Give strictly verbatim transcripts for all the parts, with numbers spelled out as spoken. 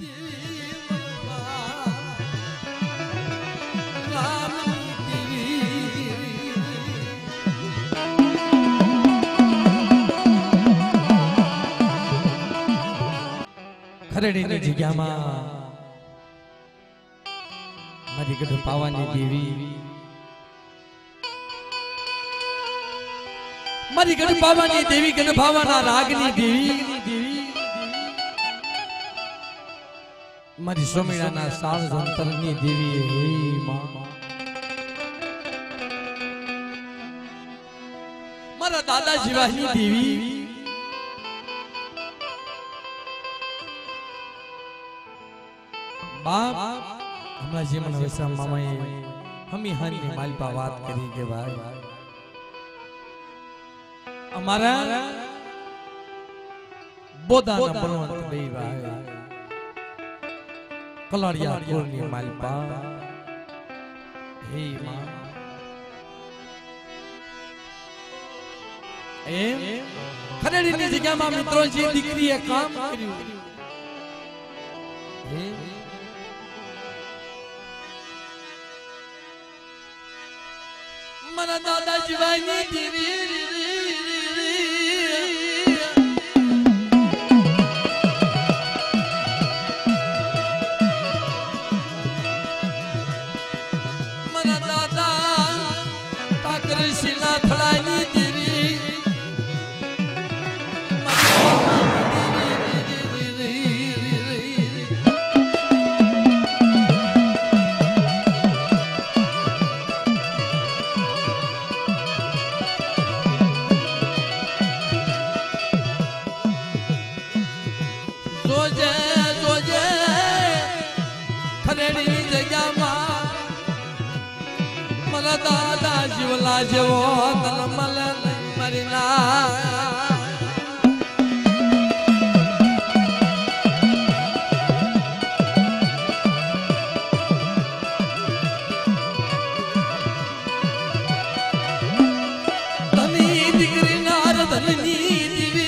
खरेड़ी ની જગ્યામાં મારી ગઢ પાવાની દેવી મારી ગઢ પાવાની દેવી ગઢ ભાવાના રાગની દેવી મારી સોમીડાના સાળ સંતરની દેવી હે માં મારા દાદા શિવાની દેવી बाप हमारा जीवन वैसा मामाए हम ही हन ने मालपा बात करी के भाई हमारा बोधा न बलवंत बे भाई कलरिया कोनी मालपा हे मां ए खरेड़ी ની જગ્યામાં મિત્રો જે દીકરીએ કામ કર્યું હે मरा दादा शिवानी देवी मरा दादा ठाकर शिला थड़ानी देवी दादा शिवला जेवो तन मल मरिना धनी दिगरी नार धनी दिवी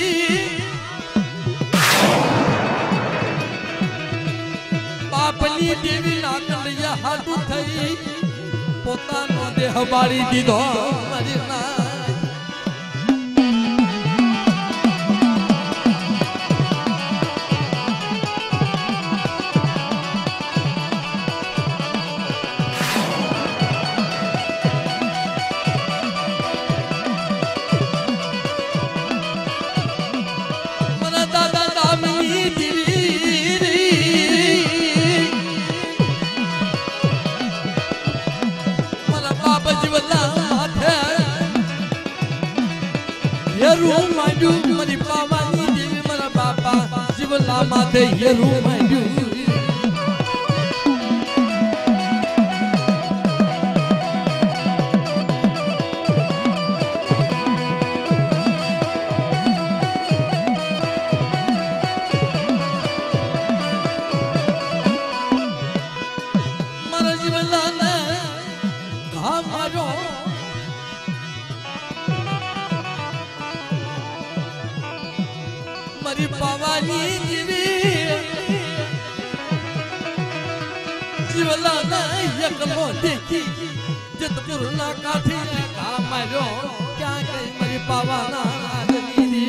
बापनी देवी नाकलिया हाडू थई पोतानो देह बाड़ी दीदो मरना मना दादा दामिनी देवी रूम मांडू मरी पावानी देवी मरा बापा शिवला माथे ये रूम मांडू मरा शिवला ने कहा मारो मरी पावानी देवी शिवला ना यकलो देखी जतपुर ना काठी का मारो क्या कही मरी पावाना दीदी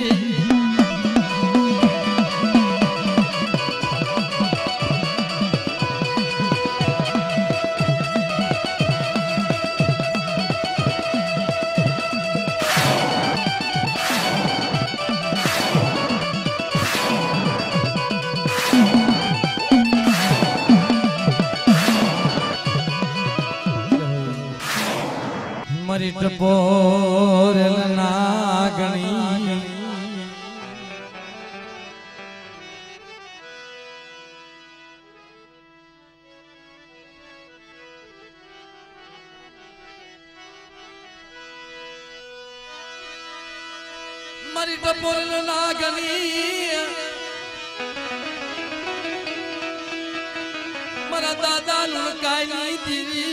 मरी टपोर नागणी मरी टपोर नागणी मरा दादा लुकाई देवी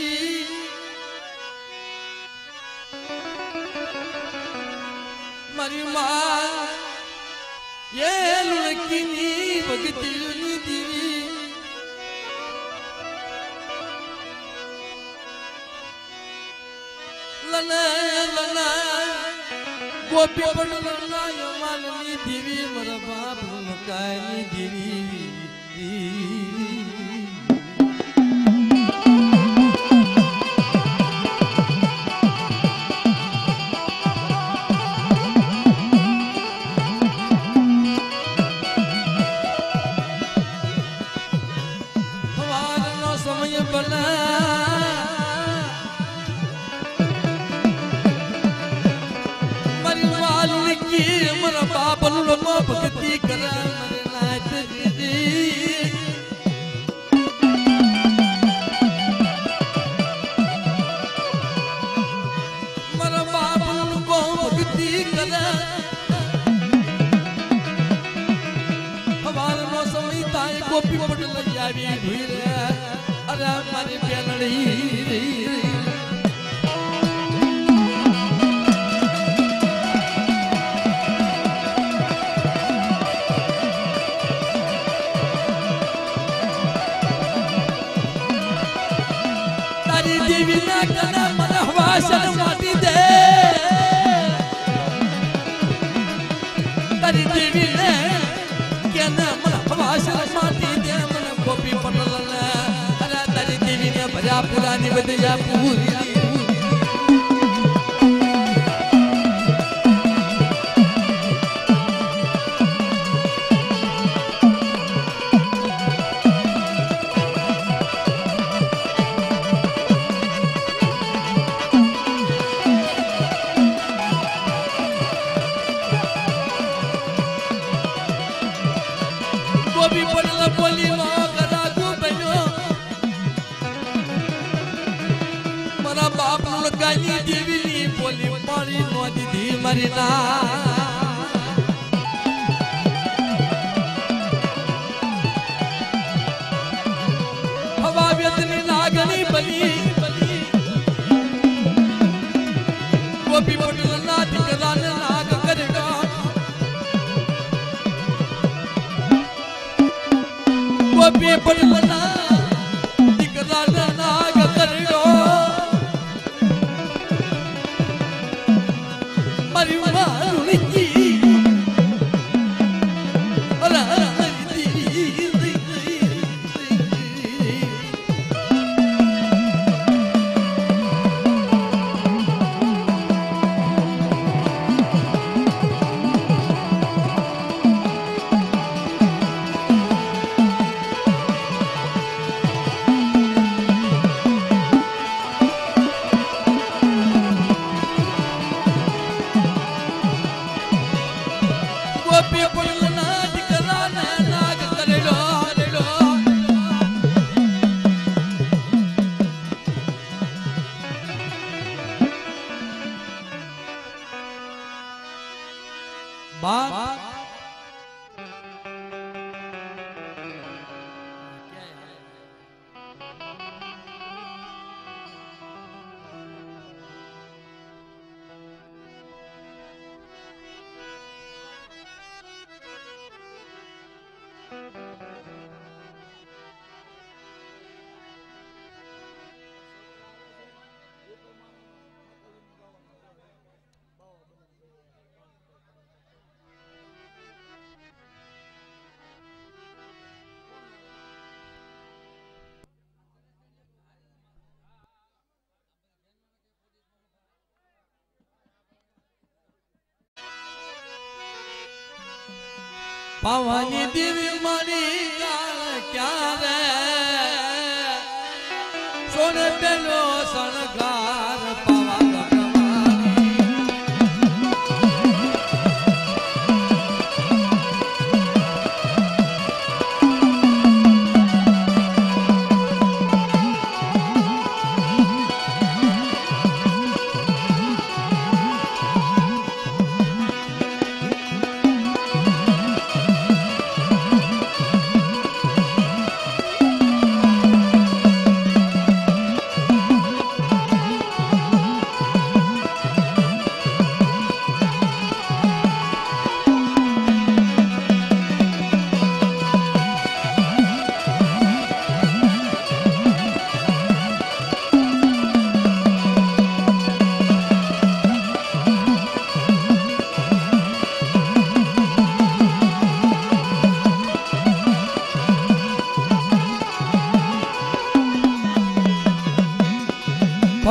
मरी माँ ये लुड़की नी भगती देवी लना लना गोपी पट लना यमानी देवी मर बाप मकानी देवी भक्ति करा नाथ मर बाप को भक्ति करा हमार नो समय ताई गोपी पट लैयावी भीर अरे मारी बेलड़ी देवी ना कना मन हवासन माटी दे तारी देवी ने कना मन हवासन माटी दे मन गोपी पटल ने अरे तारी देवी ने भजा पूरा निवेदिया पूरी गोपी पटल बोली मारा तू बनो मरा बाप गाली देवी नी बोली मारी नो दीदी मरीना हवा व्यतनी नागनी बली गोपी पटल नाथ करान नाग करेगा गोपी पटल ना दिकरान नाग करेगा मरी मारुनी की अरे गोपी पटल ना दिकरान नाग करेगा बाप पावानी देवी मारी गाल क्या रे सोने पेलो सनगार पावा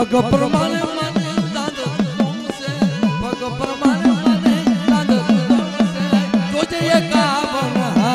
ભગ પ્રમાણે મને દાદ છે ભગ પ્રમાણે મને દાદ છે જોજે કાવન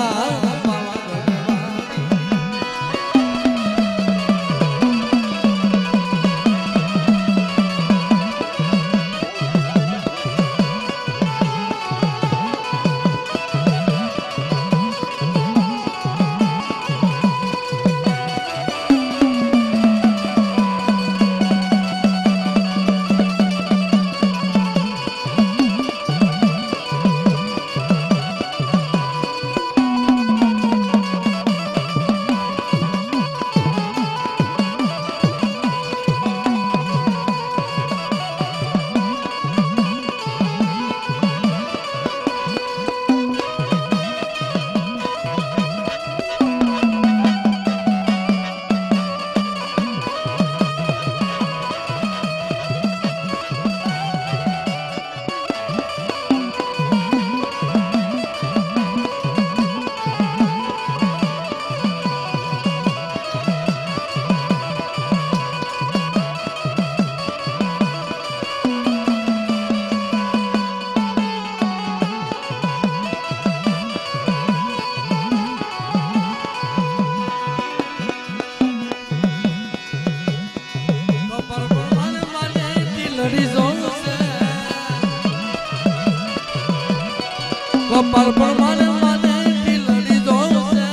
કપાલ પર મને મને ઢીલડી જોશે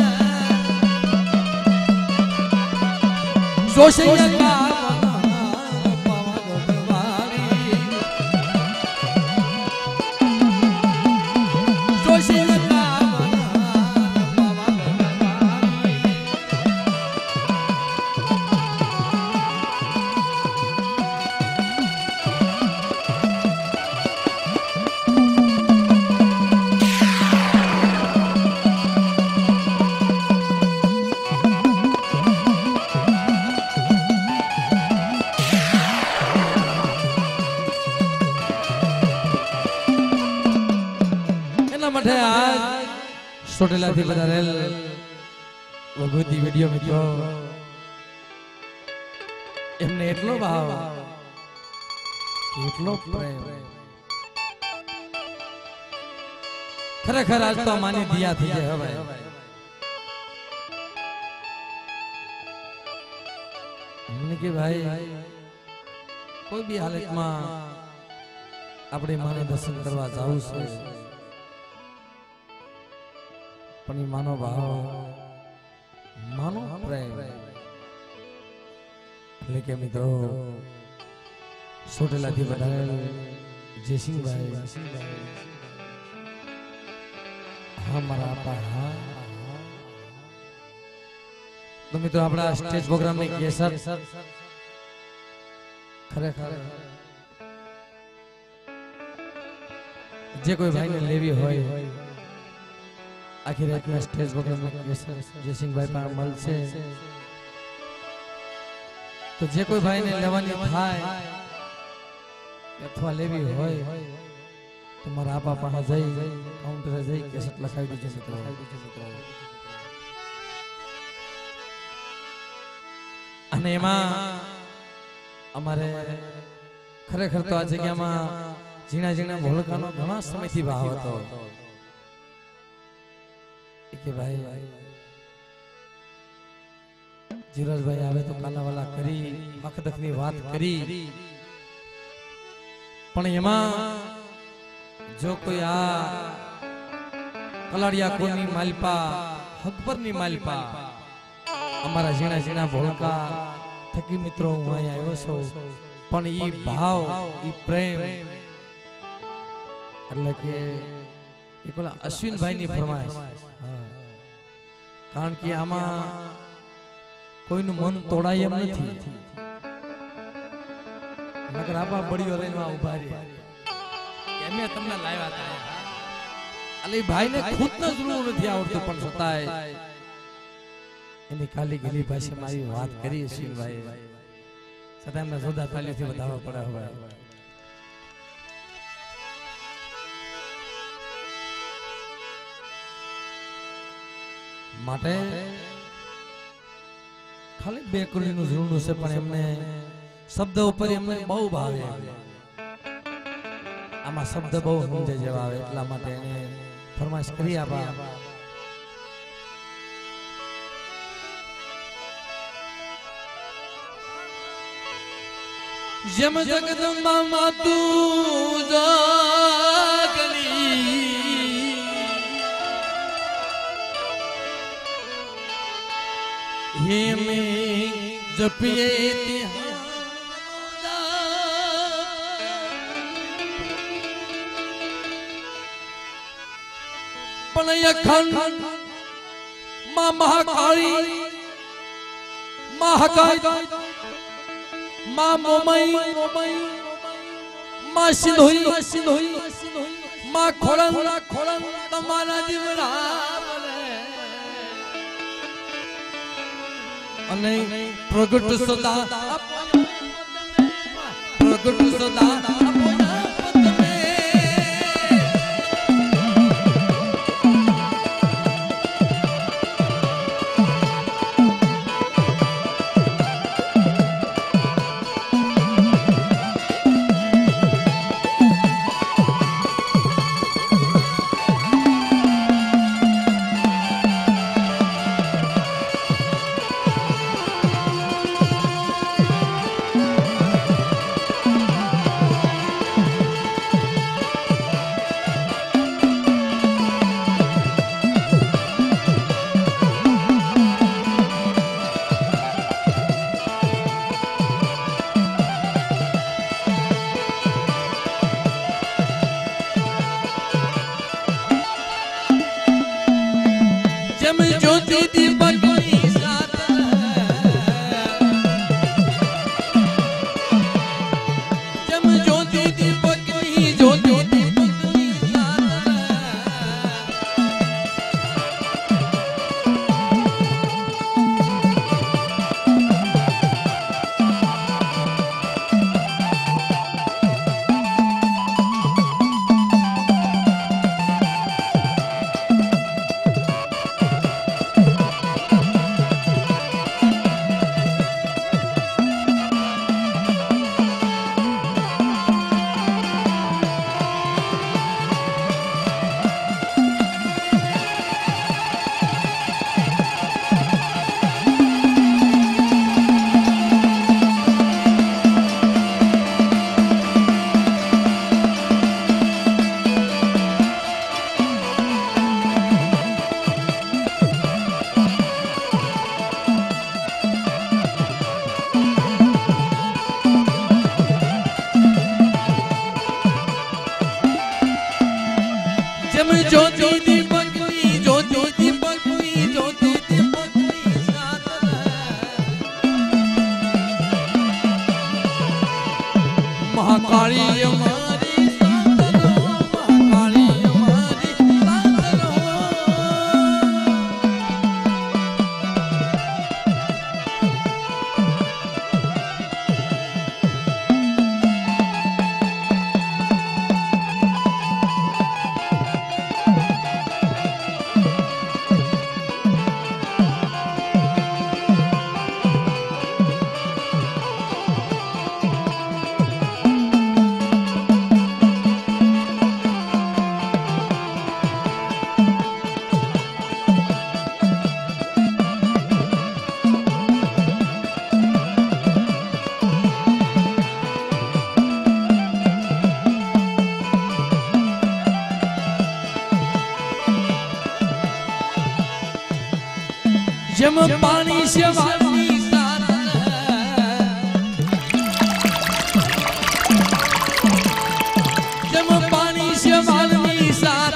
જોશે સોટેલાથી પધારેલ ભગવતી વિડીયો મિત્રો એમને એટલો ભાવ એટલો પ્રેમ ખરેખર આજ તો માની દિયા થઈ જાય હવે મને કે ભાઈ કોઈ બી હાલતમાં આપણે માને દર્શન કરવા જાવું છે પણ માનો ભાવ માનો પ્રેમ એટલે કે મિત્રો સોટેલાથી પધારેલ જયસિંહભાઈ હા મારા આપા હા તો મિત્રો આપણા સ્ટેજ પ્રોગ્રામ ની કેસર ખરેખર જે કોઈ ભાઈને લેવી હોય આખી રાતના સ્ટેજ પ્રોગ્રામ જયસિંહભાઈ પાસે મળશે તો જે કોઈ ભાઈને લેવાની થાય અથવા લેવી હોય તો મારા આપા પાસે જઈ કાઉન્ટરે જઈ કેસેટ લખાવી દેજો મિત્રો અને એમાં અમારે ખરેખર તો આ જગ્યામાં ઝીણા ઝીણા ભોળકાનો ઘણા સમયથી ભાવ હતો કે ભાઈ જીરાજભાઈ આવે તો કાનાવાલા કરી હકદખની વાત કરી પણ એમાં જો કોઈ આ કલાડિયા કોની માલપા હકબરની માલપા અમારા ઝીણા ઝીણા ભોળકા થકી મિત્રો હું અહીંયા આવ્યો છું પણ ઈ ભાવ ઈ પ્રેમ એટલે કે એ પેલા અશ્વિનભાઈ ની ફરમાઈશ કારણ કે આમાં કોઈનું મન તોડાય એમ નથી નકર આપા બડીઓ લઈને ઉભા રહ્યા એમે તમને લાવ્યા હતા એટલે ભાઈને ખુદને જરૂર નથી આવડતું પણ છતાંય એની કાલી ગલી ભાષામાં આવી વાત કરી અશ્વિનભાઈ છતાં એમને જોરદાર તાલીઓથી વધારવા પડે હવે માટે ખાલી બે કરોડનું જરૂર છે પણ એમને शब्द ઉપર એમને બહુ ભાવે આમાં શબ્દ બહુ સમજે જેવા આવે એટલા માટે એને ફરમાઈશ કરી આપા જમ જગદંબા માતુ જાગલી હે મે જપિયે अखंड मां महाकाली मां हकाई मां मोमई मां सिंधुई मां खोड़न तमारा जीवड़ा अने प्रगट सदा प्रगट सदा जम पानी से वाली साथ जम पानी से वाली साथ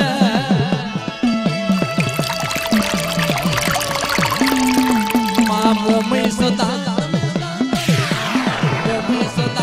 मां मोमई सदा मोमई सदा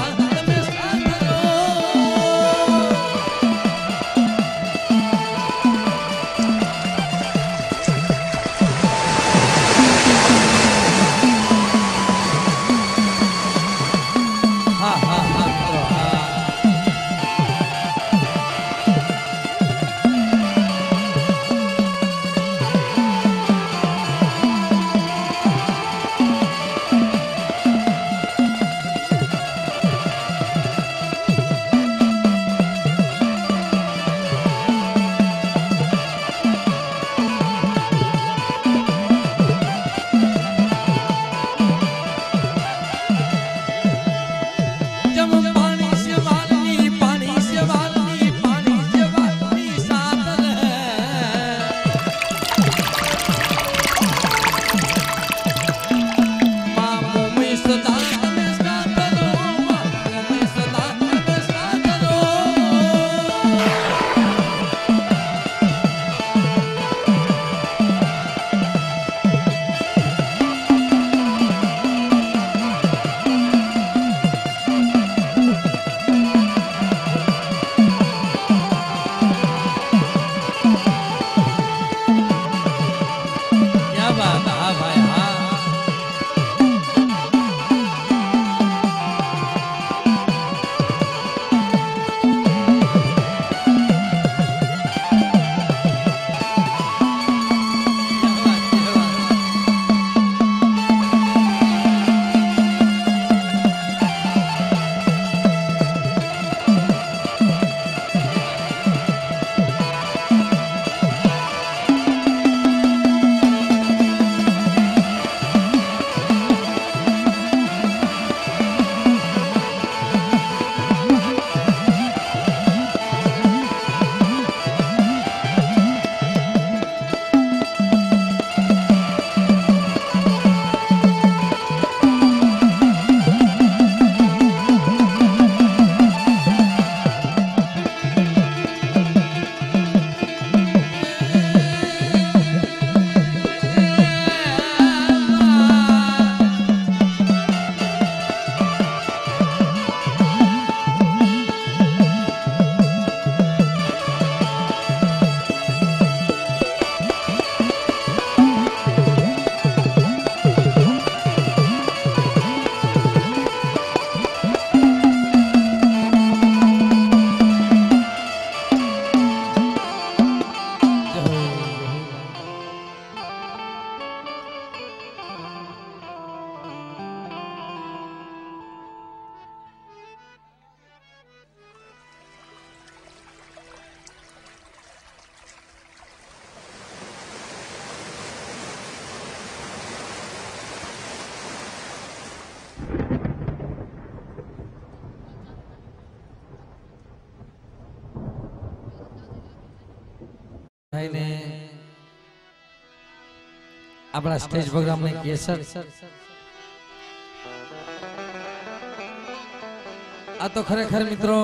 अपना स्टेज प्रोग्राम में केसर आ तो खरेखर मित्रों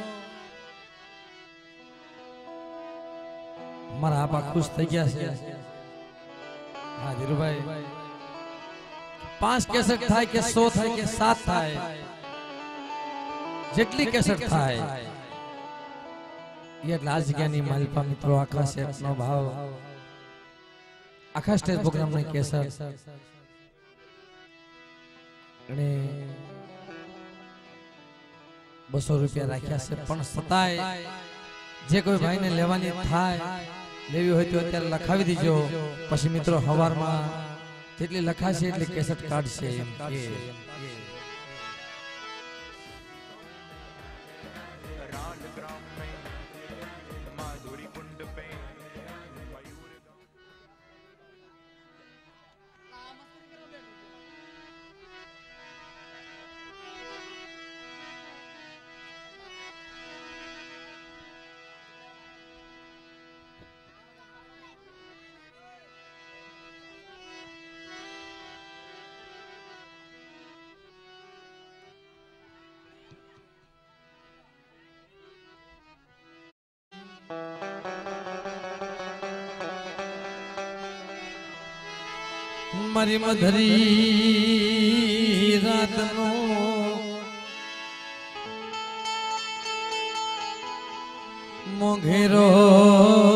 मारा आपा खुश थई गया छे। हां धीरू भाई पांच केसेट थाय के सौ थाय के सात थाय जेटली केसेट थाय ये लाज ज्ञानी मालपा मित्रों आखा से अपनो भाव आखा स्टेज प्रोग्राम में केसर ने बसो रुपया राख्या से पण सताय जे कोई भाई ने लेवानी थाय लेवी होय तो अत्यारे लखावी दीजो પછી મિત્રો હવારમાં જેટલી લખાશે એટલી કેસેટ કાઢશે એમ કે मारी मधरी रात नो मोघेरो